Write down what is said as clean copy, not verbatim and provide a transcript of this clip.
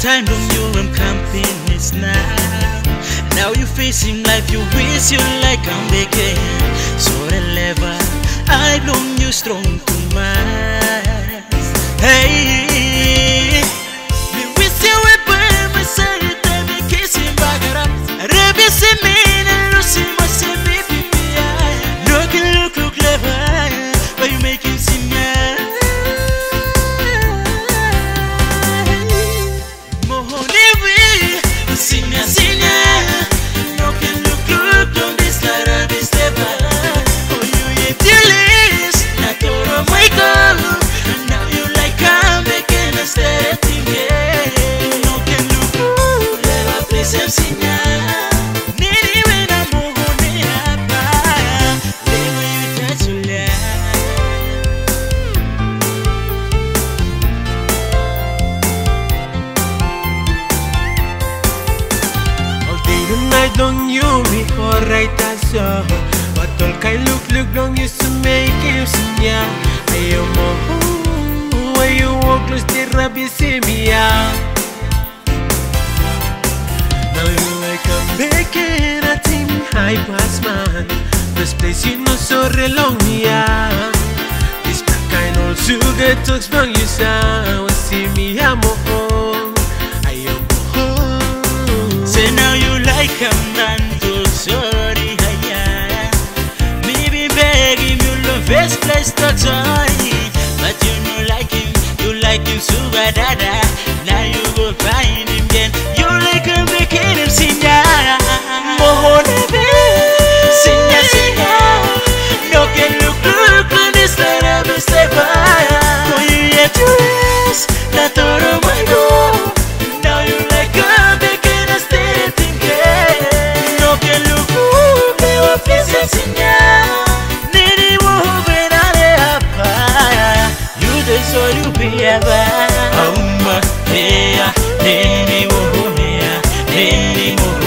time from you, I'm camping is now. Now you facing life, you wish you like I'm again. So deliver, I long you strong to mine. Hey, me wish you were by my side, and me kissing bagara. Rebi se me and Lucy must say baby, no can look clever, but you make him see me. Moho Neve, sinya sinya, no can look don't this lara this level. Oh you yet you list, not your my girl. Now you like I'm making a steady thing. No can look, never place him sinya. Nini when I'm moho neapa, leave you touch you night long you me alright as so. But all kind look long used to make him sinya. Ayo moho, why you walk close to Rabbi see me out. Now you like I'm making a team high pass man. This place you know so long yeah. This black kind old sugar talks from you sound. See me a moho, ayo moho. Say now you like a man too sorry, yeah. Maybe begging you love best place to joy. But you don't like him so bad. Now you go find him again. You like him making him sing ya. Moho Neve, sing ya. No can look on this letter of step by. Oh you yet to rest, not all of my door. Now you like him making a steady thing. No can look me what places in ya. Nini move in a pie. You just saw you be ever. Nini move, nini move.